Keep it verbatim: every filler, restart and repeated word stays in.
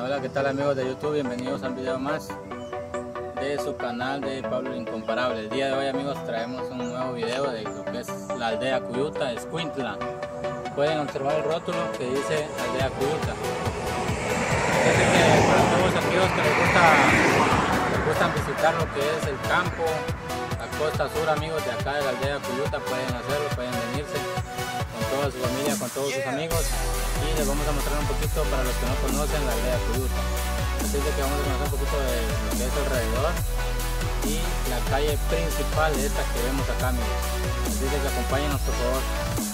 Hola, ¿qué tal amigos de YouTube? Bienvenidos a un video más de su canal de Pablo el Incomparable. El día de hoy, amigos, traemos un nuevo video de lo que es la aldea Cuyuta, Escuintla. Pueden observar el rótulo que dice aldea Cuyuta. Dice que para todos aquellos que les gusta les gustan visitar lo que es el campo, la costa sur, amigos de acá de la aldea Cuyuta, pueden hacerlo, pueden venirse con toda su familia, con todos sus amigos, y les vamos a mostrar un poquito para los que no conocen la aldea Cuyuta. Así es de que vamos a conocer un poquito de lo que es alrededor y la calle principal, esta que vemos acá, amigos. Así es de que acompáñenos, por favor.